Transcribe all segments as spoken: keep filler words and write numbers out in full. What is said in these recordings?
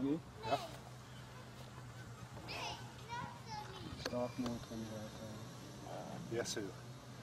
Annie? Ja. Start motor eruit. Yes, sir.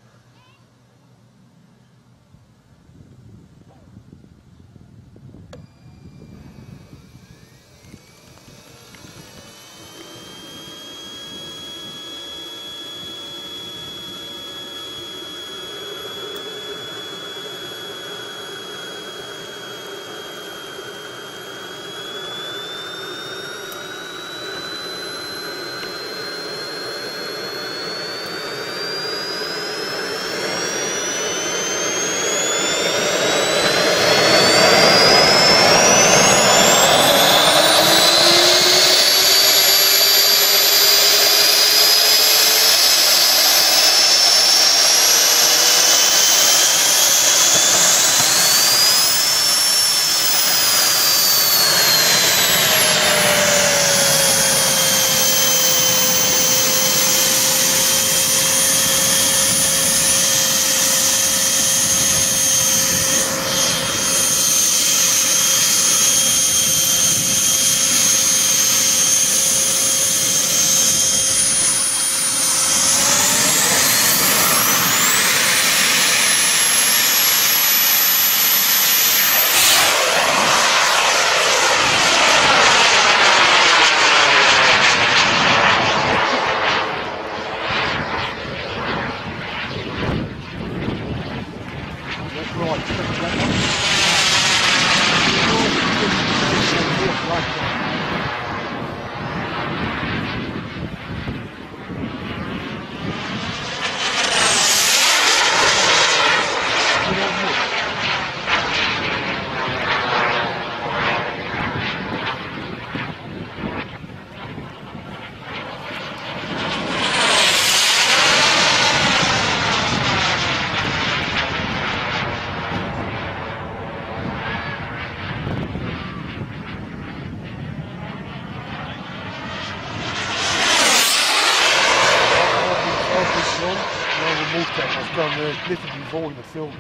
Als dan uh, knippen die volgende film.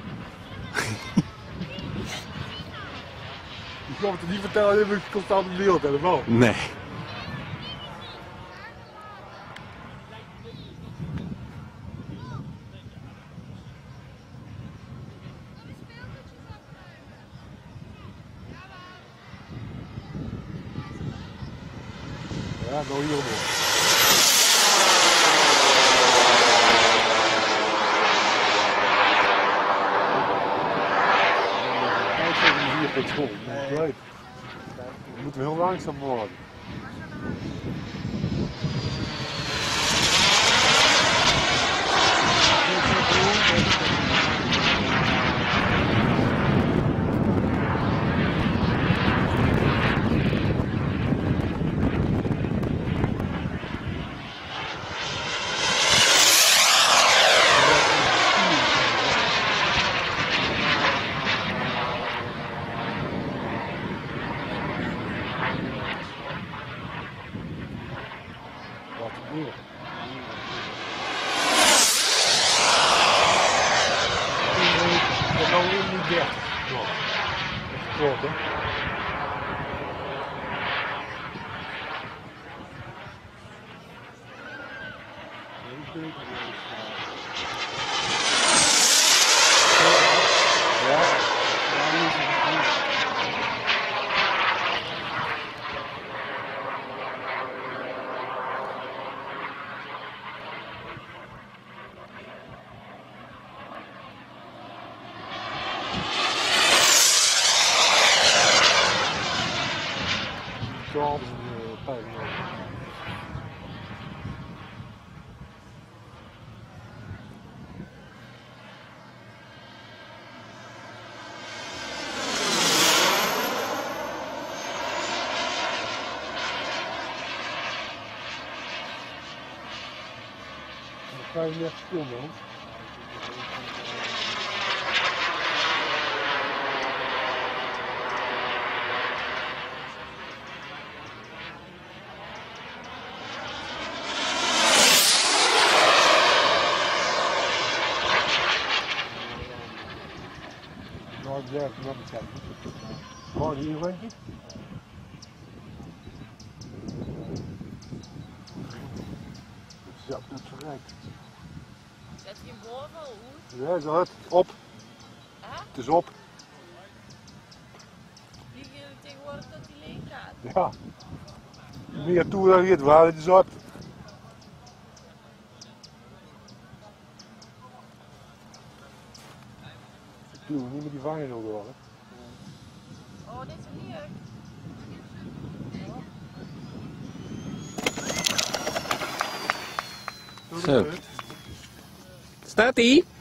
Ik kan het niet vertellen dat ik constant in beeld helemaal. Nee. Ja, nou hier nog. Petrol, nee. We moeten heel langzaam worden. Wat gebeurt? Dat nou niet dertig. Klopt, hè? Zo hadden ze een pijl nodig. vijfendertig stil man. Nou, ik blijf nog bekijken. Gewoon hier, denk je? Ja, dat is gek. Zet je hem boven of hoe? Ja, zo het. Op. Hè? Het is op. Vliegen jullie tegenwoordig dat hij leeg gaat? Ja. Meer toe dan je het waar, het is op. Ik doe niet met die vangen zo door, hè. Oh, dit is hier. Doe Zo. het. Staat ie?